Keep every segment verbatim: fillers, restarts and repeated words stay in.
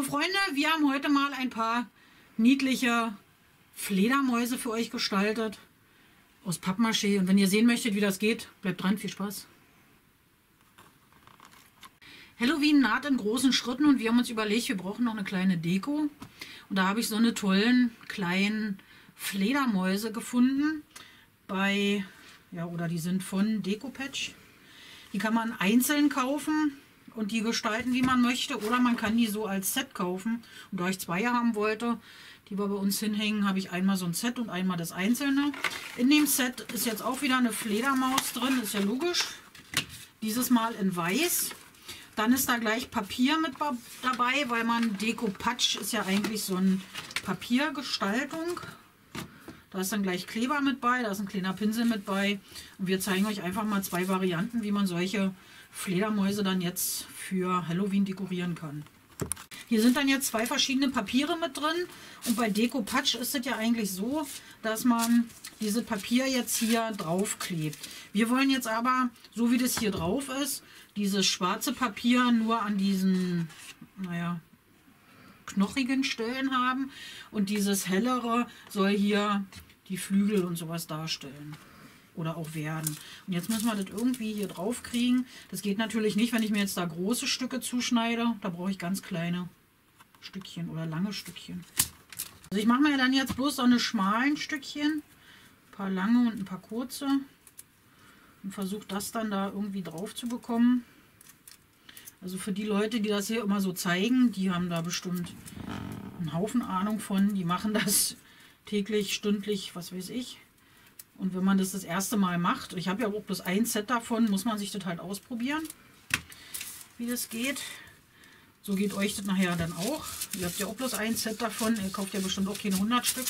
Freunde, wir haben heute mal ein paar niedliche Fledermäuse für euch gestaltet. Aus Pappmaché. Und wenn ihr sehen möchtet, wie das geht, bleibt dran. Viel Spaß. Halloween naht in großen Schritten und wir haben uns überlegt, wir brauchen noch eine kleine Deko. Und da habe ich so eine tollen kleinen Fledermäuse gefunden. Bei, ja, oder die sind von Decopatch. Die kann man einzeln kaufen und die gestalten, wie man möchte. Oder man kann die so als Set kaufen. Und da ich zwei haben wollte, die wir bei uns hinhängen, habe ich einmal so ein Set und einmal das Einzelne. In dem Set ist jetzt auch wieder eine Fledermaus drin, ist ja logisch. Dieses Mal in weiß. Dann ist da gleich Papier mit dabei, weil man Decopatch ist ja eigentlich so eine Papiergestaltung. Da ist dann gleich Kleber mit bei, da ist ein kleiner Pinsel mit bei. Und wir zeigen euch einfach mal zwei Varianten, wie man solche Fledermäuse dann jetzt für Halloween dekorieren kann. Hier sind dann jetzt zwei verschiedene Papiere mit drin. Und bei Decopatch ist es ja eigentlich so, dass man dieses Papier jetzt hier drauf klebt. Wir wollen jetzt aber, so wie das hier drauf ist, dieses schwarze Papier nur an diesen, naja, knochigen Stellen haben. Und dieses hellere soll hier die Flügel und sowas darstellen. Oder auch werden. Und jetzt müssen wir das irgendwie hier drauf kriegen. Das geht natürlich nicht, wenn ich mir jetzt da große Stücke zuschneide. Da brauche ich ganz kleine Stückchen oder lange Stückchen. Also ich mache mir dann jetzt bloß so eine schmalen Stückchen. Ein paar lange und ein paar kurze. Und versuche das dann da irgendwie drauf zu bekommen. Also für die Leute, die das hier immer so zeigen, die haben da bestimmt einen Haufen Ahnung von. Die machen das täglich, stündlich, was weiß ich. Und wenn man das das erste Mal macht, ich habe ja auch bloß ein Set davon, muss man sich das halt ausprobieren, wie das geht. So geht euch das nachher dann auch. Ihr habt ja auch bloß ein Set davon, ihr kauft ja bestimmt auch keine hundert Stück.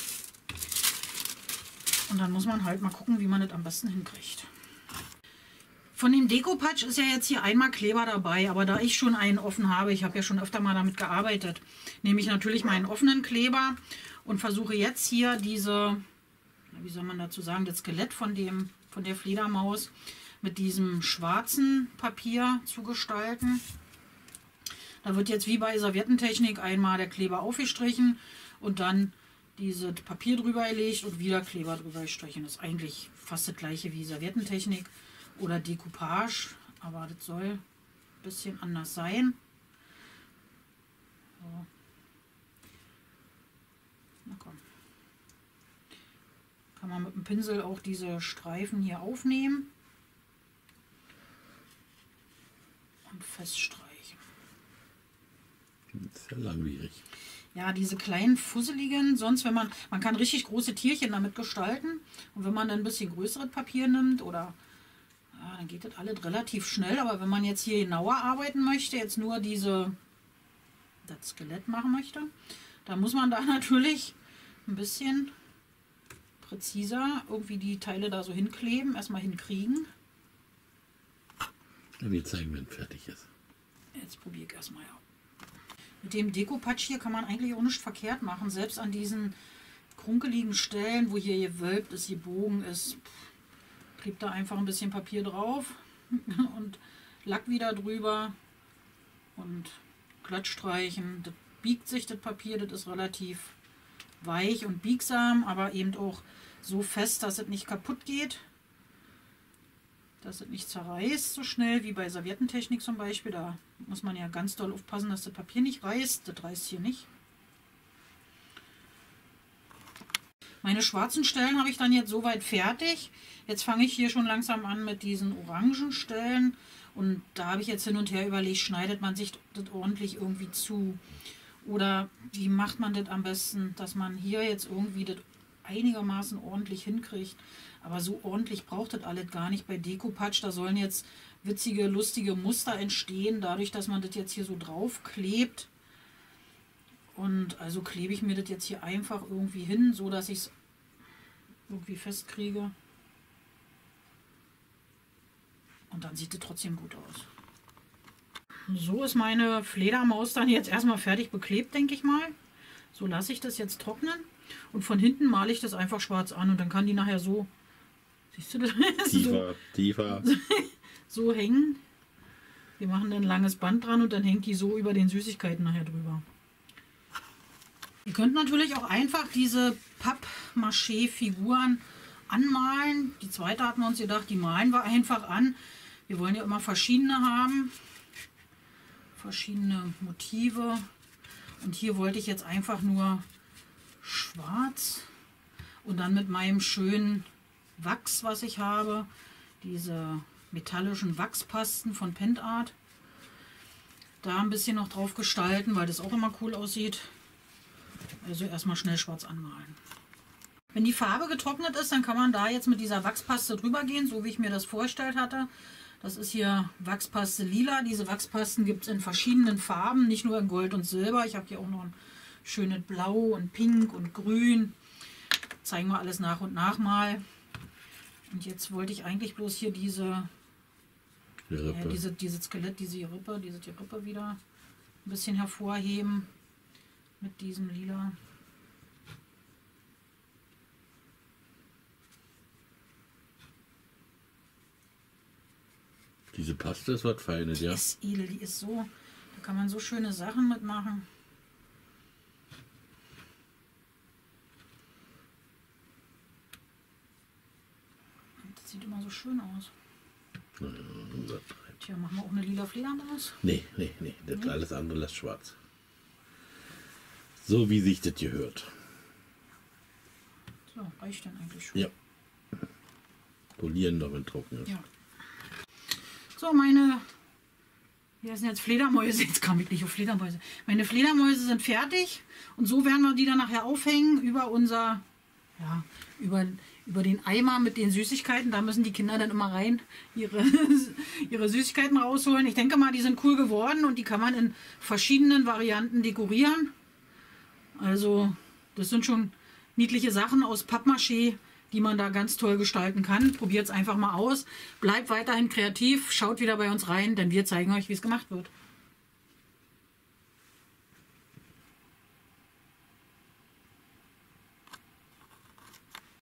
Und dann muss man halt mal gucken, wie man das am besten hinkriegt. Von dem Decopatch ist ja jetzt hier einmal Kleber dabei, aber da ich schon einen offen habe, ich habe ja schon öfter mal damit gearbeitet, nehme ich natürlich meinen offenen Kleber und versuche jetzt hier diese, wie soll man dazu sagen, das Skelett von, dem, von der Fledermaus mit diesem schwarzen Papier zu gestalten. Da wird jetzt wie bei Serviettentechnik einmal der Kleber aufgestrichen und dann dieses Papier drüber gelegt und wieder Kleber drüber gestrichen. Das ist eigentlich fast das gleiche wie Serviettentechnik oder Decoupage, aber das soll ein bisschen anders sein. So. Na komm. Kann man mit dem Pinsel auch diese Streifen hier aufnehmen und feststreichen. Das ist ja langwierig. Ja, diese kleinen fusseligen, sonst wenn man, man kann richtig große Tierchen damit gestalten und wenn man dann ein bisschen größeres Papier nimmt oder, ja, dann geht das alles relativ schnell, aber wenn man jetzt hier genauer arbeiten möchte, jetzt nur diese, das Skelett machen möchte, dann muss man da natürlich ein bisschen präziser irgendwie die Teile da so hinkleben, erstmal hinkriegen. Und jetzt zeigen, wenn es fertig ist. Jetzt probiere ich erstmal, ja. Mit dem Decopatch hier kann man eigentlich auch nichts verkehrt machen. Selbst an diesen krunkeligen Stellen, wo hier gewölbt ist, gebogen ist, klebt da einfach ein bisschen Papier drauf und Lack wieder drüber und glatt streichen. Das biegt sich, das Papier, das ist relativ weich und biegsam, aber eben auch so fest, dass es nicht kaputt geht. Dass es nicht zerreißt so schnell wie bei Serviettentechnik zum Beispiel. Da muss man ja ganz doll aufpassen, dass das Papier nicht reißt. Das reißt hier nicht. Meine schwarzen Stellen habe ich dann jetzt soweit fertig. Jetzt fange ich hier schon langsam an mit diesen orangen Stellen. Und da habe ich jetzt hin und her überlegt, schneidet man sich das ordentlich irgendwie zu? Oder wie macht man das am besten, dass man hier jetzt irgendwie das einigermaßen ordentlich hinkriegt. Aber so ordentlich braucht das alles gar nicht bei Decopatch. Da sollen jetzt witzige, lustige Muster entstehen, dadurch, dass man das jetzt hier so drauf klebt. Und also klebe ich mir das jetzt hier einfach irgendwie hin, so dass ich es irgendwie festkriege. Und dann sieht es trotzdem gut aus. So ist meine Fledermaus dann jetzt erstmal fertig beklebt, denke ich mal. So lasse ich das jetzt trocknen. Und von hinten male ich das einfach schwarz an und dann kann die nachher so, siehst du das? Tiefer, so, tiefer. So hängen. Wir machen dann ein langes Band dran und dann hängt die so über den Süßigkeiten nachher drüber. Ihr könnt natürlich auch einfach diese Pappmaché-Figuren anmalen. Die zweite hatten wir uns gedacht, die malen wir einfach an. Wir wollen ja immer verschiedene haben. Verschiedene Motive. Und hier wollte ich jetzt einfach nur schwarz. Und dann mit meinem schönen Wachs, was ich habe. Diese metallischen Wachspasten von Pentart. Da ein bisschen noch drauf gestalten, weil das auch immer cool aussieht. Also erstmal schnell schwarz anmalen. Wenn die Farbe getrocknet ist, dann kann man da jetzt mit dieser Wachspaste drüber gehen, so wie ich mir das vorgestellt hatte. Das ist hier Wachspaste lila. Diese Wachspasten gibt es in verschiedenen Farben, nicht nur in Gold und Silber. Ich habe hier auch noch ein schönes Blau und Pink und Grün. Zeigen wir alles nach und nach mal. Und jetzt wollte ich eigentlich bloß hier diese, äh, diese, diese Skelett, diese Rippe, diese Rippe wieder ein bisschen hervorheben mit diesem Lila. Diese Paste ist was Feines, ja? Die ist edel, die ist so, da kann man so schöne Sachen mitmachen. Das sieht immer so schön aus. Ja, Tja, machen wir auch eine lila Fledermaus? nee, nee, nee, das Nee? alles andere lässt schwarz. So wie sich das gehört. So, reicht dann eigentlich schon. Ja. Polieren noch, wenn trocken ist. Ja. So, meine, hier sind jetzt Fledermäuse, jetzt kam ich nicht auf Fledermäuse. Meine Fledermäuse sind fertig und so werden wir die dann nachher aufhängen über unser, ja, über, über den Eimer mit den Süßigkeiten. Da müssen die Kinder dann immer rein ihre, ihre Süßigkeiten rausholen. Ich denke mal, die sind cool geworden und die kann man in verschiedenen Varianten dekorieren. Also, das sind schon niedliche Sachen aus Pappmaché, die man da ganz toll gestalten kann. Probiert es einfach mal aus. Bleibt weiterhin kreativ, schaut wieder bei uns rein, denn wir zeigen euch, wie es gemacht wird.